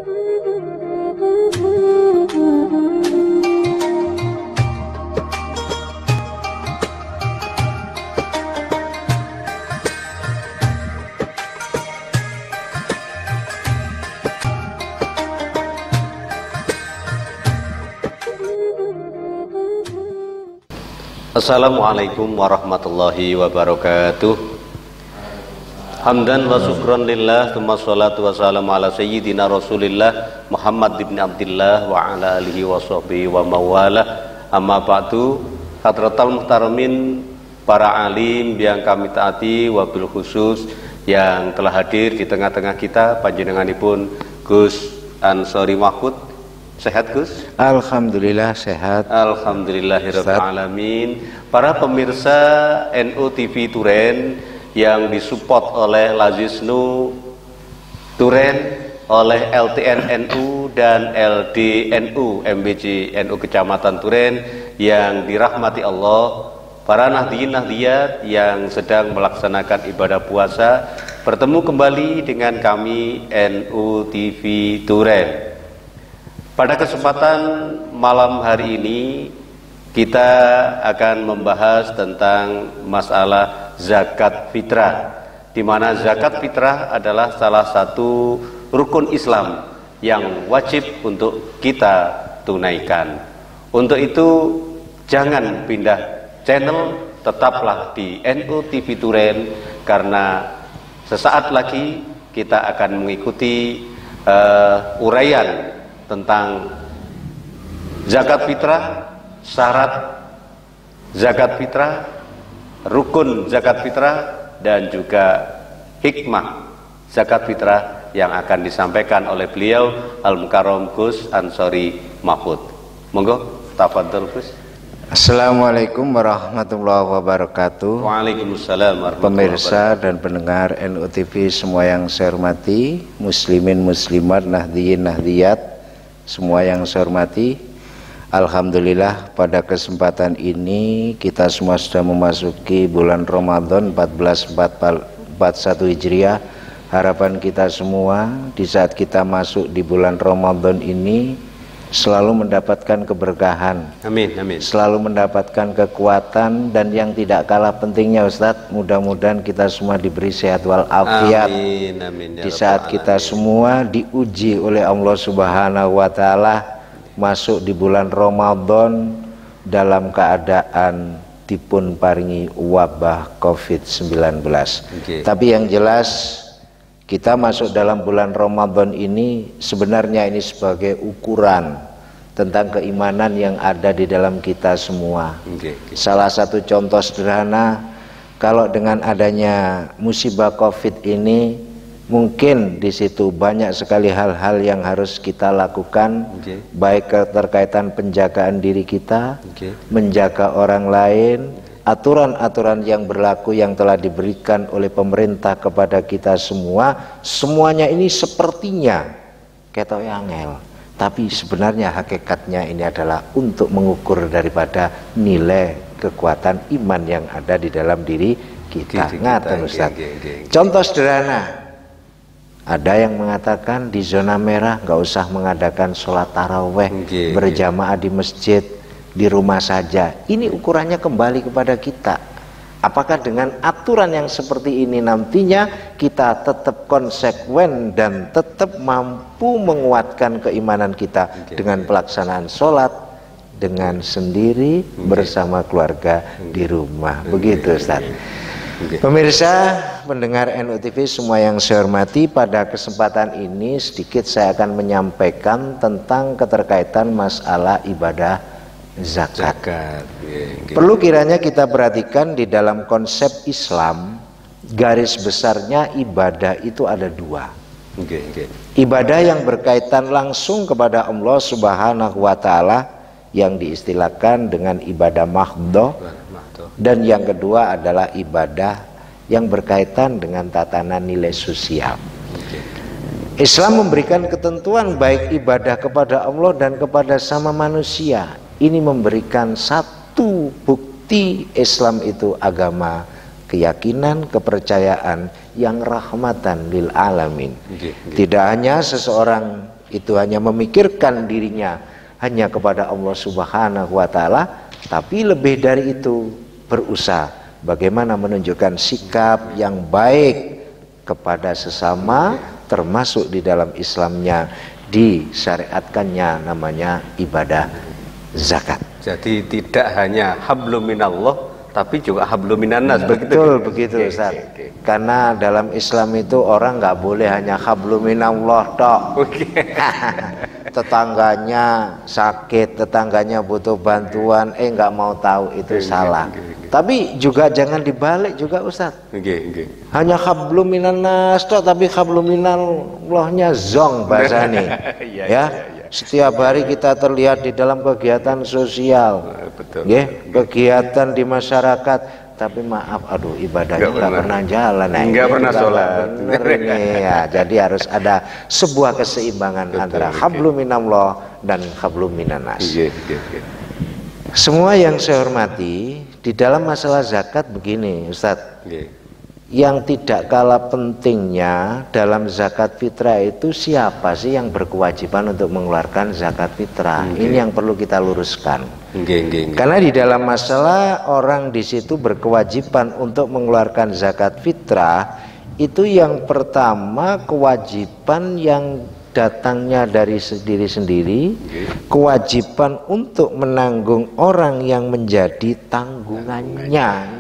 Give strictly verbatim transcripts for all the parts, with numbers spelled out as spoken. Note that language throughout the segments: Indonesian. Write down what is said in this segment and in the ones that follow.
Assalamualaikum warahmatullahi wabarakatuh. Hamdan wa syukran lillah, tsumma sholatu wassalamu ala sayyidina Rasulillah Muhammad ibn Abdillah wa ala alihi wa sahbihi wa mawalah. Amma ba'du. Hadratal muhtaramin, para alim yang kami taati, wabil khusus yang telah hadir di tengah-tengah kita, panjenenganipun Gus Ansori Mahfud. Sehat Gus? Alhamdulillah sehat. Alhamdulillahirabbil alamin. Para pemirsa N U T V Turen yang disupport oleh Lazisnu Turen, oleh L T N N U dan L D N U M B C N U Kecamatan Turen yang dirahmati Allah, para nahdiyin nahdiyat yang sedang melaksanakan ibadah puasa, bertemu kembali dengan kami N U T V Turen. Pada kesempatan malam hari ini kita akan membahas tentang masalah zakat fitrah, di mana zakat fitrah adalah salah satu rukun Islam yang wajib untuk kita tunaikan. Untuk itu jangan pindah channel, tetaplah di N U T V Turen, karena sesaat lagi kita akan mengikuti uh, uraian tentang zakat fitrah, syarat zakat fitrah, rukun zakat fitrah, dan juga hikmah zakat fitrah yang akan disampaikan oleh beliau Al-Mukarram Gus Ansori Mahfud. Monggo, tafadhol Gus. Assalamualaikum warahmatullahi wabarakatuh. Waalaikumsalam warahmatullahi Pemirsa dan pendengar N U T V semua yang saya hormati, muslimin muslimat, nahdiyin nahdiyat semua yang saya hormati. Alhamdulillah pada kesempatan ini kita semua sudah memasuki bulan Ramadan seribu empat ratus empat puluh satu Hijriah. Harapan kita semua di saat kita masuk di bulan Ramadan ini selalu mendapatkan keberkahan, amin, amin, selalu mendapatkan kekuatan, dan yang tidak kalah pentingnya Ustadz, mudah-mudahan kita semua diberi sehat walafiat. Amin, amin, ya di saat kita alamin. Semua diuji oleh Allah Subhanahu wa Ta'ala masuk di bulan Ramadan dalam keadaan dipun paringi wabah covid sembilan belas. Okay. Tapi yang jelas kita masuk dalam bulan Ramadan ini sebenarnya ini sebagai ukuran tentang keimanan yang ada di dalam kita semua. Okay, okay. Salah satu contoh sederhana, kalau dengan adanya musibah Covid ini, mungkin di situ banyak sekali hal-hal yang harus kita lakukan, okay. baik keterkaitan penjagaan diri kita, okay. menjaga orang lain, aturan-aturan yang berlaku yang telah diberikan oleh pemerintah kepada kita semua, semuanya ini sepertinya ketok angel, tapi sebenarnya hakikatnya ini adalah untuk mengukur daripada nilai kekuatan iman yang ada di dalam diri kita. Ngaten Ustaz. Contoh sederhana, ada yang mengatakan di zona merah nggak usah mengadakan sholat taraweh berjamaah di masjid, di rumah saja. Ini ukurannya kembali kepada kita. Apakah dengan aturan yang seperti ini nantinya kita tetap konsekuen dan tetap mampu menguatkan keimanan kita okay, dengan okay. pelaksanaan sholat dengan sendiri okay. bersama keluarga okay. di rumah. Begitu Ustaz. Okay. Pemirsa, pendengar N U T V semua yang saya hormati, pada kesempatan ini sedikit saya akan menyampaikan tentang keterkaitan masalah ibadah zakat. Zakat. Yeah, okay. Perlu kiranya kita perhatikan di dalam konsep Islam, garis besarnya ibadah itu ada dua. Okay, okay. Ibadah yang berkaitan langsung kepada Allah Subhanahu wa Ta'ala yang diistilahkan dengan ibadah mahdhah, dan yang kedua adalah ibadah yang berkaitan dengan tatanan nilai sosial. Okay. Islam memberikan ketentuan baik ibadah kepada Allah dan kepada sama manusia. Ini memberikan satu bukti Islam itu agama keyakinan, kepercayaan yang rahmatan lil alamin. Okay, okay. Tidak hanya seseorang itu hanya memikirkan dirinya hanya kepada Allah Subhanahu wa taala, tapi lebih dari itu berusaha bagaimana menunjukkan sikap yang baik kepada sesama, termasuk di dalam Islamnya disyariatkannya namanya ibadah zakat. Jadi tidak hanya hablum minallah tapi juga hablum minannas. Betul begitu Ustaz. Okay, okay. Karena dalam Islam itu orang nggak boleh hanya hablum minallah tok. Okay. Tetangganya sakit, tetangganya butuh bantuan, eh nggak mau tahu, itu okay, salah. Okay, okay, okay. Tapi juga jangan dibalik juga Ustaz. Okay, okay. Hanya hablum minannas tok, tapi hablum minallahnya zong bahasanya. ya. ya, ya. Setiap hari kita terlihat di dalam kegiatan sosial, betul, ya, betul. Kegiatan di masyarakat, tapi maaf, aduh ibadahnya nggak pernah jalan, nggak pernah sholat. Ya, jadi harus ada sebuah keseimbangan betul, antara hablum minallah dan hablum minannas. Okay, okay, okay. Semua yang saya hormati, di dalam masalah zakat begini, Ustadz. Okay. Yang tidak kalah pentingnya dalam zakat fitrah itu siapa sih yang berkewajiban untuk mengeluarkan zakat fitrah? Okay. Ini yang perlu kita luruskan. Okay, okay, okay. Karena di dalam masalah orang di situ berkewajiban untuk mengeluarkan zakat fitrah, itu yang pertama kewajiban yang datangnya dari diri sendiri, okay. Kewajiban untuk menanggung orang yang menjadi tanggungannya.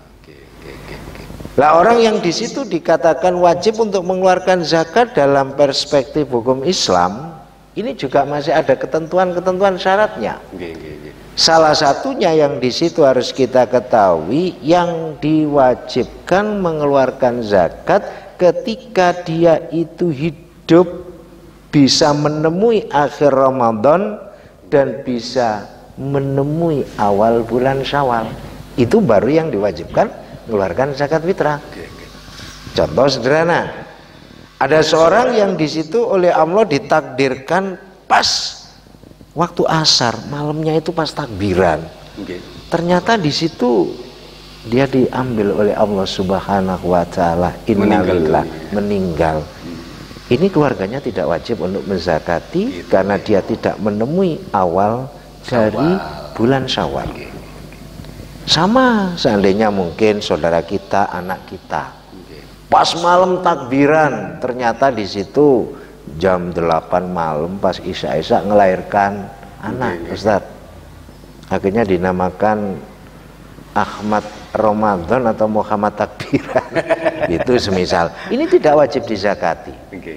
Lah orang yang di situ dikatakan wajib untuk mengeluarkan zakat dalam perspektif hukum Islam, ini juga masih ada ketentuan-ketentuan syaratnya. Okay, okay, okay. Salah satunya yang di situ harus kita ketahui, yang diwajibkan mengeluarkan zakat ketika dia itu hidup bisa menemui akhir Ramadan dan bisa menemui awal bulan Syawal. Itu baru yang diwajibkan mengeluarkan zakat fitrah. Contoh sederhana, ada seorang yang di situ oleh Allah ditakdirkan pas waktu asar, malamnya itu pas takbiran. Okay. Ternyata di situ dia diambil oleh Allah Subhanahu wa taala, innalillah, meninggal. Hmm. Ini keluarganya tidak wajib untuk menzakati gitu, karena dia tidak menemui awal dari bulan Syawal. Okay. Sama seandainya mungkin saudara kita, anak kita, pas malam takbiran, ternyata di situ jam delapan malam pas isya-isya ngelahirkan anak, Ustaz. Akhirnya dinamakan Ahmad Ramadan atau Muhammad Takbiran. Itu semisal. Ini tidak wajib dizakati.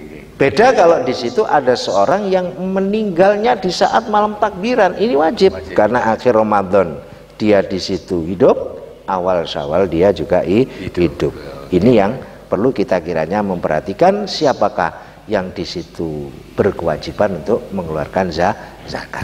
Beda kalau di situ ada seorang yang meninggalnya di saat malam takbiran, ini wajib, wajib. Karena akhir Ramadan dia di situ hidup, awal Syawal dia juga hidup. hidup. Ini yang perlu kita kiranya memperhatikan, siapakah yang di situ berkewajiban untuk mengeluarkan zakat.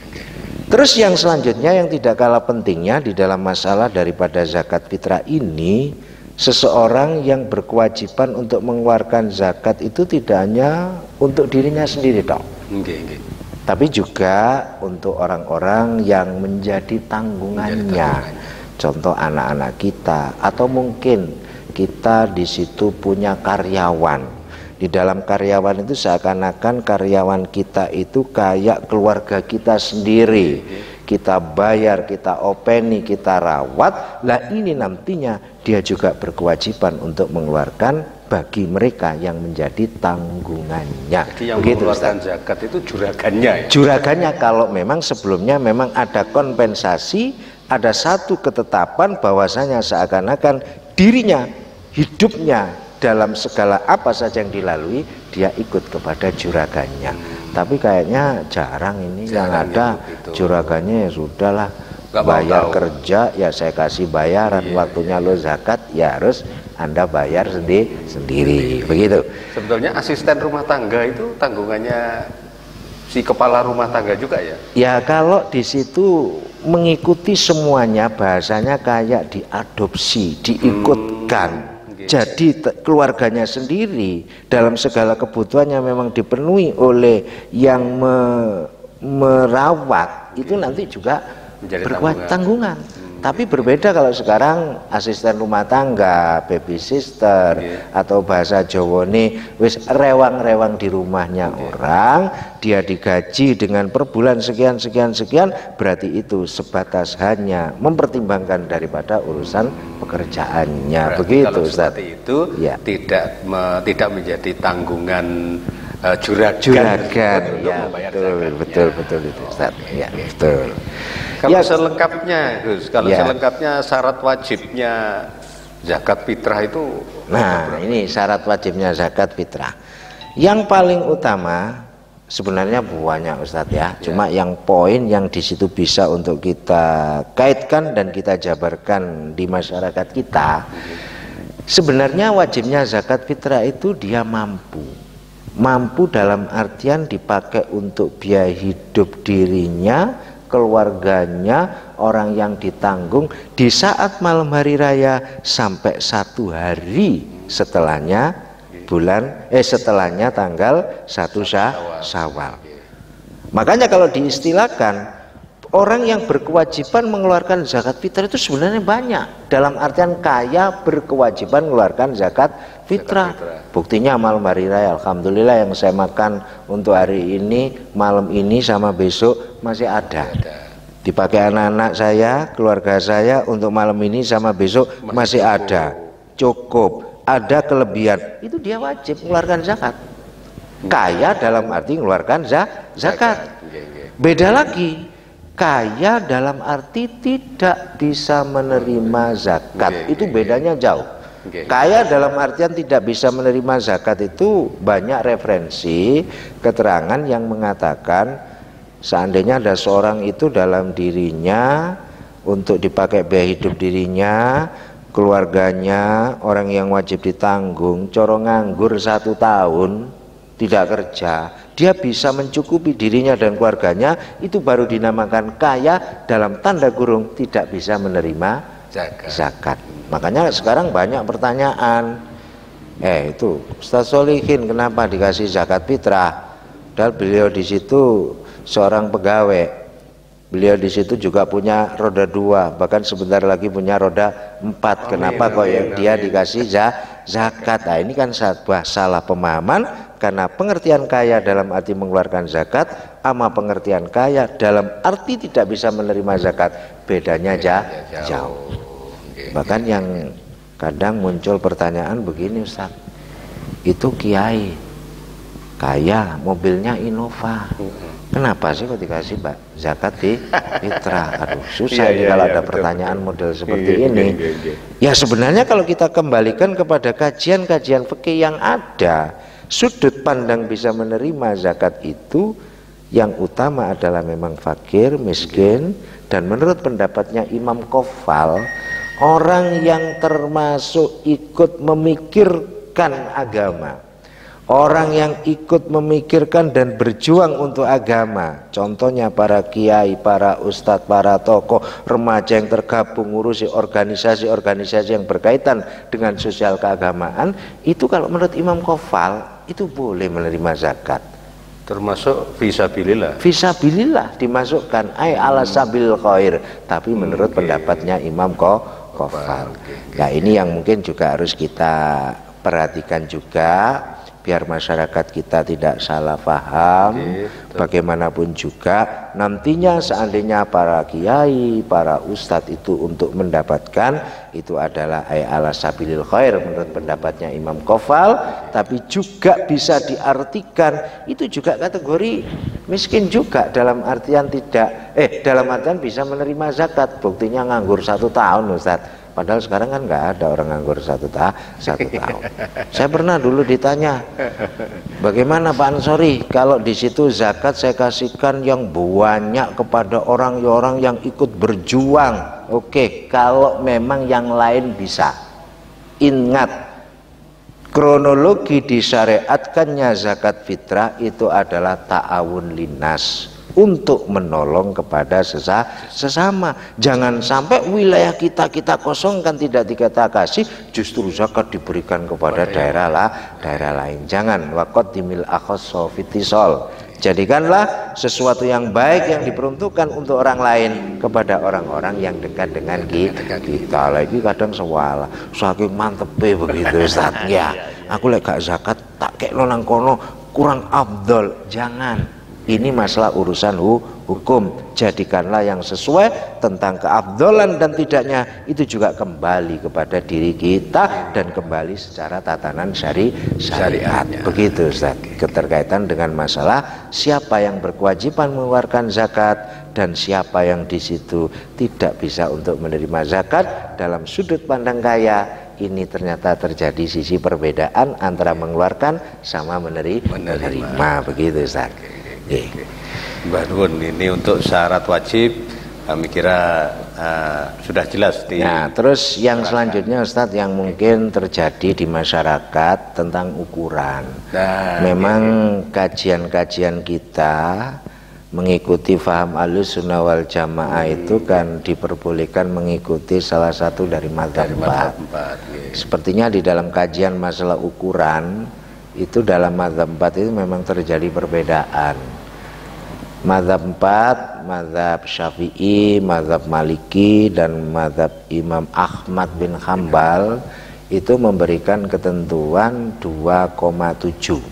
Terus yang selanjutnya yang tidak kalah pentingnya di dalam masalah daripada zakat fitrah ini, seseorang yang berkewajiban untuk mengeluarkan zakat itu tidak hanya untuk dirinya sendiri dong. Okay, okay. Tapi juga untuk orang-orang yang menjadi tanggungannya. Contoh anak-anak kita, atau mungkin kita di situ punya karyawan. Di dalam karyawan itu seakan-akan karyawan kita itu kayak keluarga kita sendiri. Kita bayar, kita openi, kita rawat. Lah ini nantinya dia juga berkewajiban untuk mengeluarkan bagi mereka yang menjadi tanggungannya. Jadi yang begitu, mengeluarkan Ustaz. Zakat itu juragannya ya? Juragannya kalau memang sebelumnya memang ada kompensasi, ada satu ketetapan bahwasanya seakan-akan dirinya, hidupnya dalam segala apa saja yang dilalui, dia ikut kepada juragannya. Hmm. Tapi kayaknya jarang ini jarang yang ada itu. Juragannya ya sudahlah, gak bayar kerja ya saya kasih bayaran, iya, waktunya iya. Lo zakat ya harus Anda bayar sendiri, sendiri, begitu. Sebetulnya asisten rumah tangga itu tanggungannya si kepala rumah tangga juga ya? Ya kalau di situ mengikuti semuanya, bahasanya kayak diadopsi, diikutkan. Hmm, okay. Jadi keluarganya sendiri dalam segala kebutuhannya memang dipenuhi oleh yang me, merawat, okay. Itu nanti juga berkuat tanggungan. Hmm. Tapi berbeda kalau sekarang asisten rumah tangga, baby sister, yeah. atau bahasa Jawa nih, wis rewang-rewang di rumahnya yeah. orang, dia digaji dengan per bulan sekian sekian sekian, berarti itu sebatas hanya mempertimbangkan daripada urusan pekerjaannya. Berarti begitu, kalau Ustaz. Seperti itu ya. tidak me, tidak menjadi tanggungan uh, juragan, juragan ya, betul, betul betul itu Ustaz. Ya, betul. Kalau ya, selengkapnya, Gus, kalau ya. selengkapnya syarat wajibnya zakat fitrah itu. Nah, berapa? Ini syarat wajibnya zakat fitrah. Yang paling utama sebenarnya banyak Ustadz ya. ya. Cuma yang poin yang di situ bisa untuk kita kaitkan dan kita jabarkan di masyarakat kita. Sebenarnya wajibnya zakat fitrah itu dia mampu. Mampu dalam artian dipakai untuk biaya hidup dirinya, keluarganya, orang yang ditanggung di saat malam hari raya sampai satu hari setelahnya bulan eh setelahnya tanggal satu Syawal. Makanya kalau diistilahkan orang yang berkewajiban mengeluarkan zakat fitrah itu sebenarnya banyak. Dalam artian kaya berkewajiban mengeluarkan zakat fitrah. Buktinya malam hari raya, alhamdulillah yang saya makan untuk hari ini, malam ini sama besok masih ada. Dipakai anak-anak saya, keluarga saya untuk malam ini sama besok masih ada. Cukup, ada kelebihan. Itu dia wajib mengeluarkan zakat. Kaya dalam arti mengeluarkan zakat. Beda lagi. Kaya dalam arti tidak bisa menerima zakat. Itu bedanya jauh. Kaya dalam artian tidak bisa menerima zakat itu banyak referensi keterangan yang mengatakan seandainya ada seorang itu dalam dirinya untuk dipakai biaya hidup dirinya, keluarganya, orang yang wajib ditanggung, coro nganggur satu tahun tidak kerja, dia bisa mencukupi dirinya dan keluarganya, itu baru dinamakan kaya dalam tanda kurung tidak bisa menerima zakat. zakat. Makanya sekarang banyak pertanyaan, eh itu Ustaz Solihin kenapa dikasih zakat fitrah? Padahal beliau di situ seorang pegawai, beliau di situ juga punya roda dua, bahkan sebentar lagi punya roda empat. Amin, kenapa amin, kok amin, dia amin. dikasih zakat? Nah, ini kan sebuah salah pemahaman karena pengertian kaya dalam arti mengeluarkan zakat, ama pengertian kaya dalam arti tidak bisa menerima zakat, bedanya jauh. jauh. Bahkan yang kadang muncul pertanyaan begini Ustaz, itu kiai kaya mobilnya Innova, kenapa sih kok dikasih mbak zakat di fitrah? Aduh susah ini kalau ada pertanyaan model seperti ini. Ya sebenarnya kalau kita kembalikan kepada kajian-kajian fikih yang ada, sudut pandang bisa menerima zakat itu yang utama adalah memang fakir, miskin, dan menurut pendapatnya Imam Qofal, orang yang termasuk ikut memikirkan agama, orang yang ikut memikirkan dan berjuang untuk agama, contohnya para kiai, para ustadz, para tokoh, remaja yang tergabung ngurusi organisasi-organisasi yang berkaitan dengan sosial keagamaan, itu kalau menurut Imam Qofal itu boleh menerima zakat. Termasuk fisabilillah. Fisabilillah dimasukkan, ay ala sabil khair. Tapi menurut okay. pendapatnya Imam Qofal. Nah ini yang mungkin juga harus kita perhatikan juga, biar masyarakat kita tidak salah paham. Gitu. Bagaimanapun juga nantinya seandainya para kiai, para ustadz itu untuk mendapatkan itu adalah ay ala sabilil khair menurut pendapatnya Imam Qofal, tapi juga bisa diartikan itu juga kategori miskin juga dalam artian tidak eh dalam artian bisa menerima zakat. Buktinya nganggur satu tahun Ustadz. Padahal sekarang kan nggak ada orang nganggur satu, ta satu tahun. Saya pernah dulu ditanya, bagaimana Pak Ansori kalau di situ zakat saya kasihkan yang banyak kepada orang-orang yang ikut berjuang. Oke, kalau memang yang lain bisa. Ingat, kronologi disyariatkannya zakat fitrah itu adalah ta'awun linnas, untuk menolong kepada sesa, sesama. Jangan sampai wilayah kita kita kosongkan tidak dikata kasih, justru zakat diberikan kepada daerah lah, daerah lain. Jangan. Waqaddimil akhassa fitisol. Jadikanlah sesuatu yang baik yang diperuntukkan untuk orang lain kepada orang-orang yang dekat dengan kita. Lagi kadang sewala saking mantepe begitu Ustaz. Ya, aku lek gak zakat tak kekno nang kono kurang afdol. Jangan. Ini masalah urusan hukum. Jadikanlah yang sesuai tentang keafdolan dan tidaknya itu juga kembali kepada diri kita dan kembali secara tatanan syari syariat. Begitu Ustaz. Keterkaitan dengan masalah siapa yang berkewajiban mengeluarkan zakat dan siapa yang di situ tidak bisa untuk menerima zakat dalam sudut pandang kaya. Ini ternyata terjadi sisi perbedaan antara mengeluarkan sama meneri, menerima. menerima. Begitu Ustaz. Oke. Mbak Nun, ini untuk syarat wajib kami kira uh, sudah jelas di. Nah, terus yang selanjutnya Ustadz yang mungkin terjadi di masyarakat tentang ukuran. Nah, memang kajian-kajian kita mengikuti faham Ahlus Sunnah wal Jamaah hmm. itu kan diperbolehkan mengikuti salah satu dari mazhab empat. Yeah. Sepertinya di dalam kajian masalah ukuran itu dalam mazhab empat itu memang terjadi perbedaan. Mazhab empat, mazhab Syafi'i, mazhab Maliki dan mazhab Imam Ahmad bin Hambal itu memberikan ketentuan dua koma tujuh.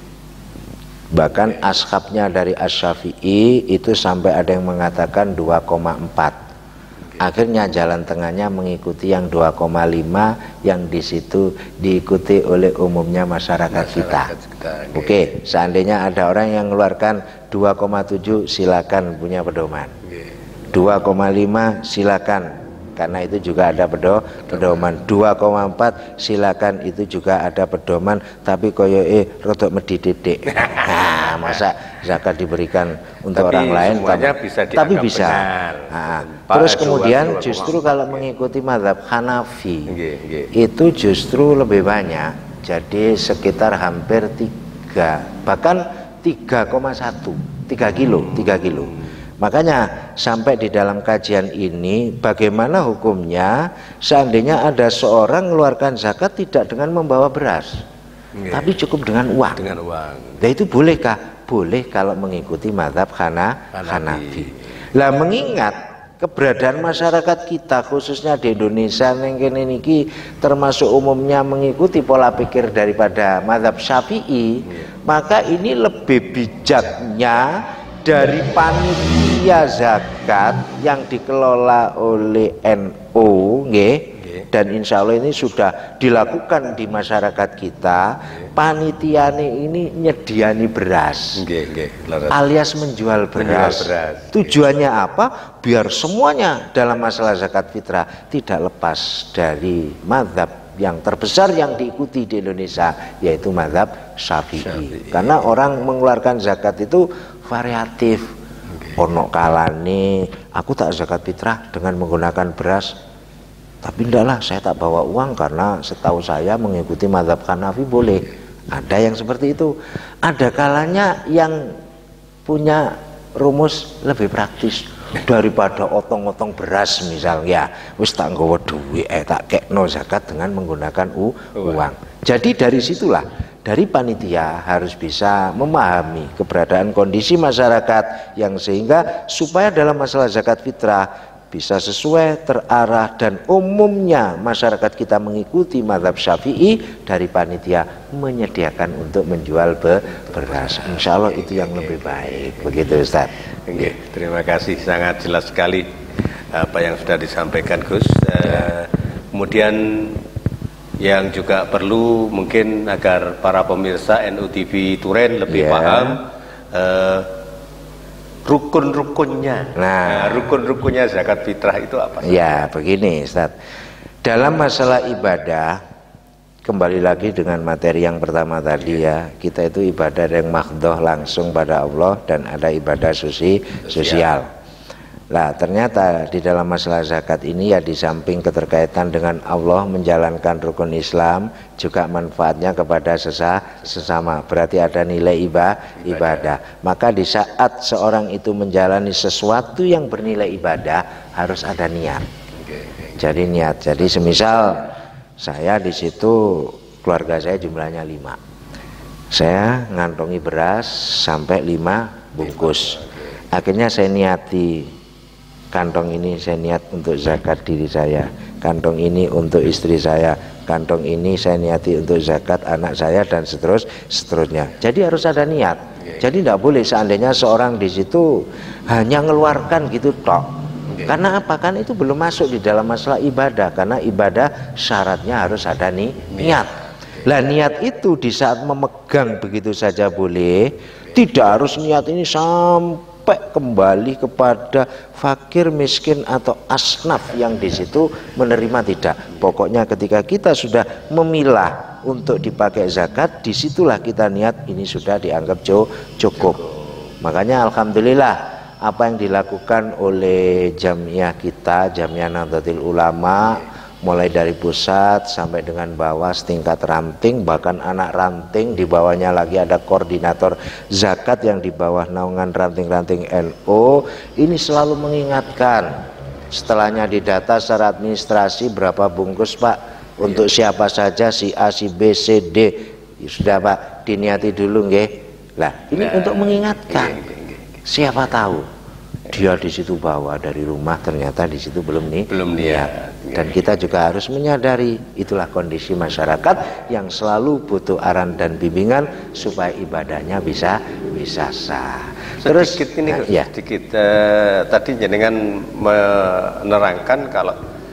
Bahkan ashabnya dari Asy-Syafi'i itu sampai ada yang mengatakan dua koma empat. Akhirnya jalan tengahnya mengikuti yang dua koma lima yang di situ diikuti oleh umumnya masyarakat, masyarakat kita. kita okay. Oke, seandainya ada orang yang mengeluarkan dua koma tujuh silakan punya pedoman. Okay. dua koma lima silakan karena itu juga ada pedo, pedoman. dua koma empat silakan itu juga ada pedoman tapi koyo eh rodok medididik. Nah, masa zakat diberikan untuk tapi orang lain tapi bisa tapi bisa. Nah, terus kemudian justru kalau mengikuti mazhab Hanafi okay, okay. itu justru lebih banyak. Jadi sekitar hampir tiga bahkan tiga koma satu tiga kilo tiga kilo. Makanya sampai di dalam kajian ini bagaimana hukumnya seandainya ada seorang mengeluarkan zakat tidak dengan membawa beras, okay. tapi cukup dengan uang. Dengan uang. Nah itu bolehkah? Boleh kalau mengikuti mazhab Hana, Hanafi. Lah mengingat keberadaan masyarakat kita khususnya di Indonesia yang kene niki termasuk umumnya mengikuti pola pikir daripada mazhab Syafi'i, yeah. maka ini lebih bijaknya dari panitia zakat yang dikelola oleh N U, nggih, dan insya Allah ini sudah dilakukan di masyarakat kita. Panitiane ini nyediani beras, alias menjual beras. menjual beras. Tujuannya apa? Biar semuanya dalam masalah zakat fitrah tidak lepas dari mazhab yang terbesar yang diikuti di Indonesia, yaitu mazhab Syafi'i. Syafi'i. Karena orang mengeluarkan zakat itu variatif. Okay. Ono kalane aku tak zakat fitrah dengan menggunakan beras, tapi ndaklah saya tak bawa uang karena setahu saya mengikuti mazhab Hanafi boleh. Ada yang seperti itu. Ada kalanya yang punya rumus lebih praktis daripada otong-otong beras misalnya, wis tak nggawa duit eh tak kekno zakat dengan menggunakan u, uang. Jadi dari situlah dari panitia harus bisa memahami keberadaan kondisi masyarakat yang sehingga supaya dalam masalah zakat fitrah bisa sesuai, terarah dan umumnya masyarakat kita mengikuti mazhab Syafi'i, dari panitia menyediakan untuk menjual be beras. Insya Allah itu yang lebih baik. Begitu Ustaz. Oke, terima kasih, sangat jelas sekali apa yang sudah disampaikan Gus. Uh, kemudian yang juga perlu mungkin agar para pemirsa N U T V Turen lebih yeah. paham uh, rukun-rukunnya. Nah, nah rukun-rukunnya zakat fitrah itu apa? Ya, begini Ustaz. Dalam masalah ibadah, kembali lagi dengan materi yang pertama tadi ya, kita itu ibadah yang mahdhoh langsung pada Allah dan ada ibadah susi sosial. Nah, ternyata di dalam masalah zakat ini ya di samping keterkaitan dengan Allah menjalankan rukun Islam, juga manfaatnya kepada sesa, sesama. Berarti ada nilai ibadah, ibadah. Maka di saat seorang itu menjalani sesuatu yang bernilai ibadah harus ada niat. Jadi niat. Jadi semisal saya di situ keluarga saya jumlahnya lima. Saya ngantongi beras sampai lima bungkus. Akhirnya saya niati, kantong ini saya niat untuk zakat diri saya, kantong ini untuk istri saya, kantong ini saya niati untuk zakat anak saya, dan seterus seterusnya. Jadi harus ada niat. Jadi tidak boleh seandainya seorang di situ hanya mengeluarkan gitu tok. Karena apa? Kan itu belum masuk di dalam masalah ibadah. Karena ibadah syaratnya harus ada nih niat. Lah niat itu di saat memegang begitu saja boleh. Tidak harus niat ini sampai kembali kepada fakir, miskin atau asnaf yang di situ menerima, tidak. Pokoknya ketika kita sudah memilah untuk dipakai zakat, disitulah kita niat ini sudah dianggap cukup. Makanya alhamdulillah apa yang dilakukan oleh jamiah kita, Jamiah Nahdlatul Ulama, mulai dari pusat sampai dengan bawah setingkat ranting, bahkan anak ranting, di bawahnya lagi ada koordinator zakat yang di bawah naungan ranting-ranting N U, ini selalu mengingatkan. Setelahnya didata secara administrasi berapa bungkus Pak, untuk siapa saja, si A, si B, C, D, sudah Pak, diniati dulu nggih. Lah ini nah, untuk mengingatkan. Siapa tahu dia di situ bawa dari rumah, ternyata di situ belum nih belum niat. Dan kita juga harus menyadari itulah kondisi masyarakat yang selalu butuh arahan dan bimbingan supaya ibadahnya bisa bisa sah. Terus sedikit ini nah, ya. sedikit uh, tadi jenengan menerangkan kalau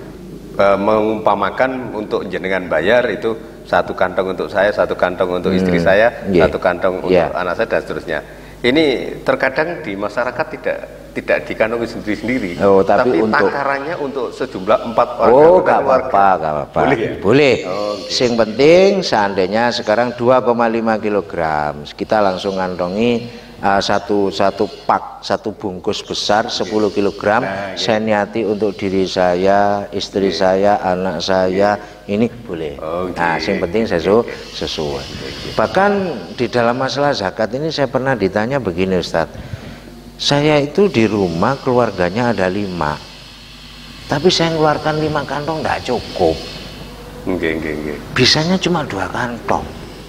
uh, mengumpamakan untuk jenengan bayar itu satu kantong untuk saya, satu kantong untuk hmm, istri saya, yeah. satu kantong untuk yeah. anak saya dan seterusnya. Ini terkadang di masyarakat tidak tidak dikantongi sendiri-sendiri, oh, tapi, tapi untuk takarannya untuk sejumlah empat orang. Oh, gak apa-apa, gak apa-apa. Boleh. Ya? Boleh. Oh, okay. Sing penting seandainya sekarang dua koma lima kilogram, kita langsung ngantongi uh, satu satu pak, satu bungkus besar sepuluh kilogram. Nah, saya niati untuk diri saya, istri okay. saya, anak saya, okay. ini boleh. Okay. Nah, yang penting sesu, okay. sesuai. Okay. Bahkan di dalam masalah zakat ini saya pernah ditanya begini, Ustadz. Saya itu di rumah keluarganya ada lima, tapi saya mengeluarkan lima kantong tidak cukup. Okay, okay, okay. Bisanya cuma dua kantong.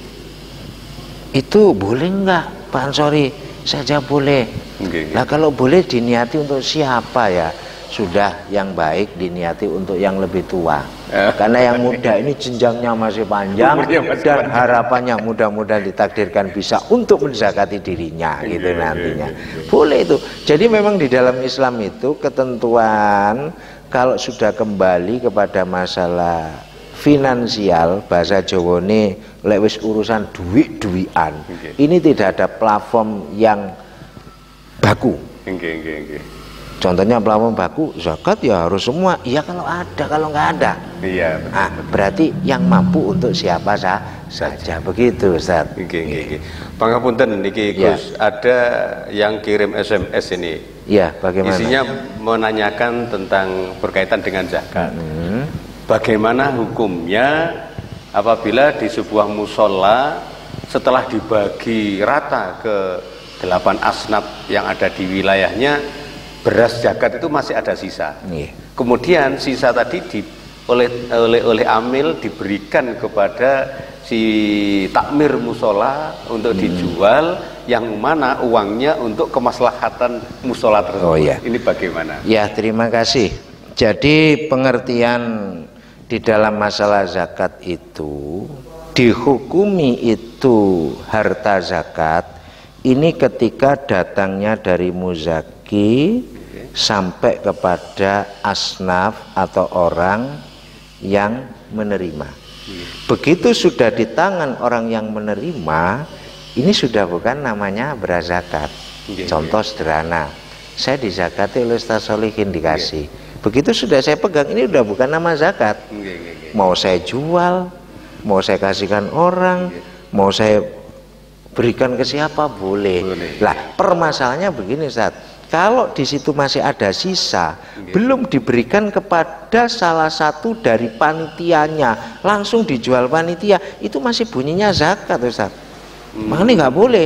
Itu boleh nggak, Pak Ansori? Saja boleh. Okay, okay. Nah kalau boleh diniati untuk siapa ya? Sudah yang baik diniati untuk yang lebih tua, karena yang muda ini jenjangnya masih panjang dan harapannya mudah-mudahan ditakdirkan bisa untuk menzakati dirinya gitu nantinya. Boleh itu. Jadi memang di dalam Islam itu ketentuan kalau sudah kembali kepada masalah finansial, bahasa Jawa ini lewis urusan duit-duitan, ini tidak ada platform yang baku. Contohnya plafon baku, zakat ya harus semua. Iya kalau ada, kalau nggak ada. Iya. Betul, nah, berarti yang mampu untuk siapa sah, saja. Begitu, Ustaz. Oke, oke, oke. Pangapunten niki Gus, ya. Ada yang kirim S M S ini. Iya, bagaimana? Isinya menanyakan tentang berkaitan dengan zakat. Hmm. Bagaimana hukumnya apabila di sebuah musola setelah dibagi rata ke delapan asnaf yang ada di wilayahnya, beras zakat itu masih ada sisa. Yeah. Kemudian sisa tadi di, oleh oleh oleh amil diberikan kepada si takmir musola untuk hmm. dijual, yang mana uangnya untuk kemaslahatan musola tersebut. Oh, yeah. Ini bagaimana? Ya, terima kasih. Jadi pengertian di dalam masalah zakat itu, dihukumi itu harta zakat ini ketika datangnya dari muzaki sampai kepada asnaf atau orang yang menerima. Begitu sudah di tangan orang yang menerima, ini sudah bukan namanya beras zakat. Contoh sederhana, saya dizakati oleh Ustaz Solihin dikasih. Begitu sudah saya pegang, ini sudah bukan nama zakat. Mau saya jual, mau saya kasihkan orang, mau saya berikan ke siapa boleh. Lah permasalahannya begini, Ustaz. Kalau di situ masih ada sisa, okay. belum diberikan kepada salah satu dari panitianya, langsung dijual panitia, itu masih bunyinya zakat, Ustaz. Hmm. Makanya nggak boleh.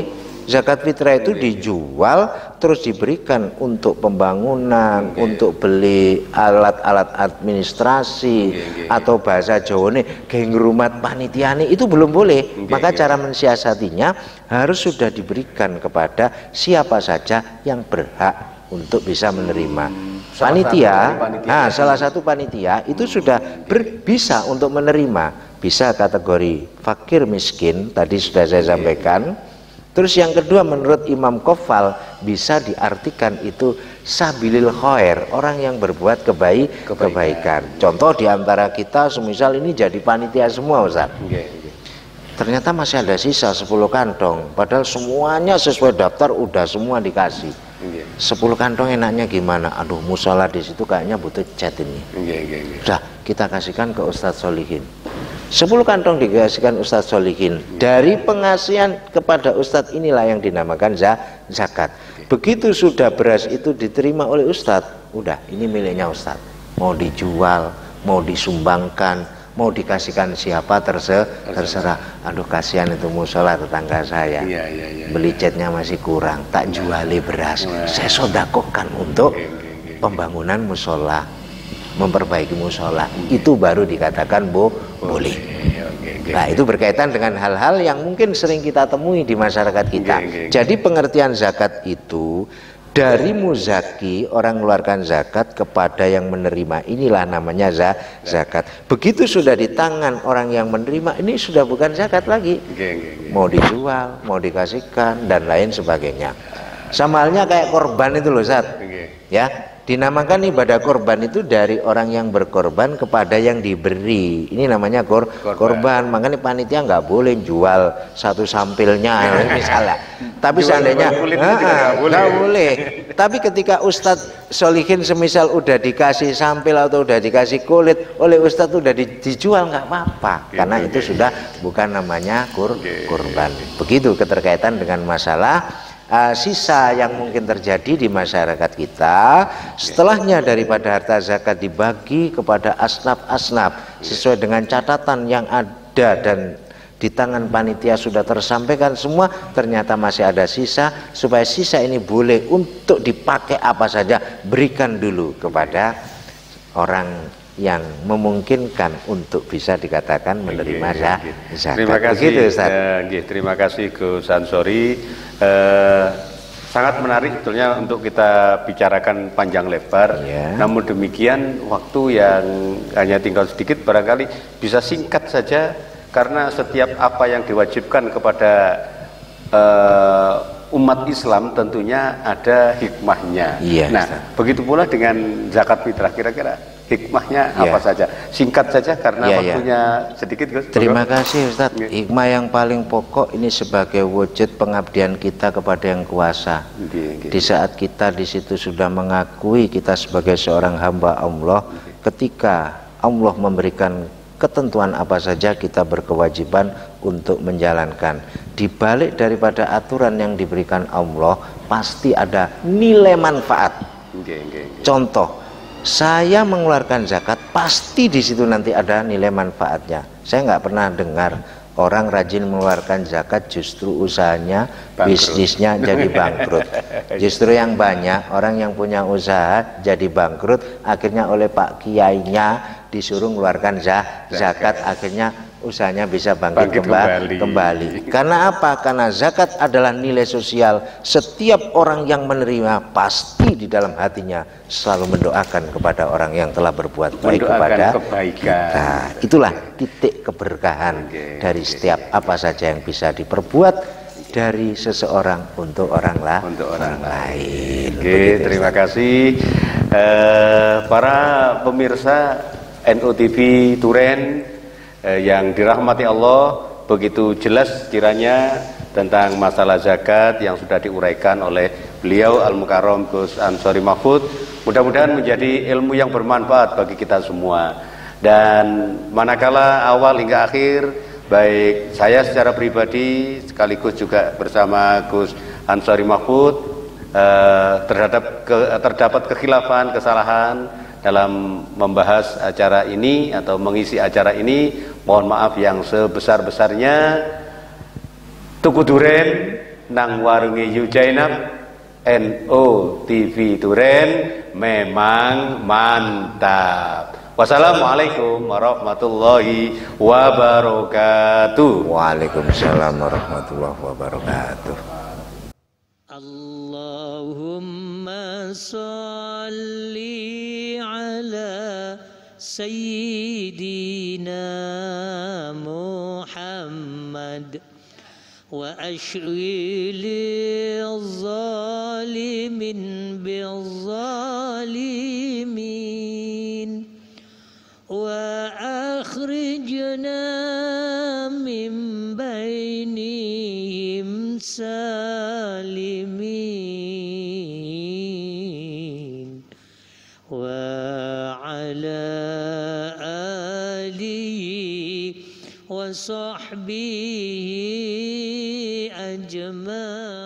Zakat fitrah itu dijual terus diberikan untuk pembangunan, okay. untuk beli alat-alat administrasi, okay, okay. atau bahasa Jawa nih geng rumat panitiane itu belum boleh. Okay, Maka okay. cara mensiasatinya harus sudah diberikan kepada siapa saja yang berhak untuk bisa menerima. Hmm, panitia, panitia, nah salah satu panitia itu hmm, sudah ber, bisa untuk menerima, bisa kategori fakir miskin tadi sudah saya sampaikan. Terus yang kedua menurut Imam Qofal bisa diartikan itu sabilil khair, orang yang berbuat kebaik, kebaikan. kebaikan. Contoh diantara kita semisal ini jadi panitia semua Ustaz. Okay, okay. Ternyata masih ada sisa sepuluh kantong, padahal semuanya sesuai daftar udah semua dikasih. Okay. sepuluh kantong enaknya gimana? Aduh, musola di situ kayaknya butuh cat ini. Okay, okay, okay. Udah kita kasihkan ke Ustadz Solihin. sepuluh kantong dikasihkan Ustadz Solihin. Dari pengasihan kepada Ustadz inilah yang dinamakan zakat. Begitu sudah beras itu diterima oleh Ustadz, udah ini miliknya Ustadz. Mau dijual, mau disumbangkan, mau dikasihkan siapa terse terserah. Aduh kasihan itu musola tetangga saya, ya, ya, ya, beli catnya masih kurang, tak juali beras, ya. Saya sodakokan untuk okay, okay, okay. pembangunan musola, memperbaiki musola, itu baru dikatakan bo boleh. Okay, okay, okay. Nah itu berkaitan dengan hal-hal yang mungkin sering kita temui di masyarakat kita. Okay, okay, okay. Jadi pengertian zakat itu dari muzaki, orang mengeluarkan zakat kepada yang menerima, inilah namanya zakat. Begitu sudah di tangan orang yang menerima, ini sudah bukan zakat lagi. Okay, okay, okay. Mau dijual, mau dikasihkan dan lain sebagainya. Sama halnya kayak korban itu loh Ustaz. Okay. Ya, dinamakan ibadah korban itu dari orang yang berkorban kepada yang diberi. Ini namanya kor korban. korban. Makanya panitia nggak boleh jual satu sampilnya misalnya. Tapi jual seandainya nggak boleh. boleh. Tapi ketika Ustadz Solihin semisal udah dikasih sampil atau udah dikasih kulit oleh Ustadz udah di dijual nggak apa-apa. Okay, Karena okay. itu sudah bukan namanya kur okay. korban. Begitu keterkaitan dengan masalah Uh, sisa yang mungkin terjadi di masyarakat kita. Setelahnya daripada harta zakat dibagi kepada asnaf-asnaf sesuai dengan catatan yang ada dan di tangan panitia sudah tersampaikan semua, ternyata masih ada sisa. Supaya sisa ini boleh untuk dipakai apa saja, berikan dulu kepada orang yang memungkinkan untuk bisa dikatakan menerima zakat. Terima kasih, Begitu, Ustaz. Eh, terima kasih Gus Ansori. Eh, sangat menarik sebetulnya untuk kita bicarakan panjang lebar. Ya. Namun demikian waktu yang hanya tinggal sedikit, barangkali bisa singkat saja karena setiap apa yang diwajibkan kepada eh, umat Islam tentunya ada hikmahnya. Ya, nah, Ustaz. Begitu pula dengan zakat fitrah, kira-kira hikmahnya ya. apa saja? Singkat saja karena ya, waktunya ya. sedikit Gus. Terima kasih Ustaz. Hikmah yang paling pokok ini sebagai wujud pengabdian kita kepada yang kuasa. Okay, okay. Di saat kita di situ sudah mengakui kita sebagai seorang hamba Allah, okay. ketika Allah memberikan ketentuan apa saja kita berkewajiban untuk menjalankan. Di balik daripada aturan yang diberikan Allah pasti ada nilai manfaat. Okay, okay, okay. Contoh, saya mengeluarkan zakat, pasti di situ nanti ada nilai manfaatnya. Saya nggak pernah dengar orang rajin mengeluarkan zakat justru usahanya, bangkrut. bisnisnya jadi bangkrut. Justru yang banyak orang yang punya usaha jadi bangkrut, akhirnya oleh Pak Kiainya disuruh mengeluarkan zakat, akhirnya usahanya bisa bangkit, bangkit kembali. kembali. Karena apa? Karena zakat adalah nilai sosial. Setiap orang yang menerima pasti di dalam hatinya selalu mendoakan kepada orang yang telah berbuat baik mendoakan kepada kebaikan. kita. Itulah titik keberkahan okay, dari okay. setiap apa saja yang bisa diperbuat dari seseorang untuk orang, lah, untuk orang, orang lain. Oke, okay, terima kasih uh, para pemirsa N U T V Turen yang dirahmati Allah. Begitu jelas kiranya tentang masalah zakat yang sudah diuraikan oleh beliau Al-Mukarram Gus Ansori Mahfud. Mudah-mudahan menjadi ilmu yang bermanfaat bagi kita semua. Dan manakala awal hingga akhir, baik saya secara pribadi sekaligus juga bersama Gus Ansori Mahfud eh, terhadap ke, terdapat kekhilafan, kesalahan dalam membahas acara ini atau mengisi acara ini, mohon maaf yang sebesar-besarnya. Tuku Duren nang warungi Yu Zainab N O T V Duren memang mantap. Wassalamualaikum warahmatullahi wabarakatuh. Waalaikumsalam warahmatullahi wabarakatuh. Allahumma salli ala Sayyidina Muhammad wa ashghilil zalimin bil zalimin wa akhrijna min bainihim salimin wa ala alihi wa sahbihi ajma'in.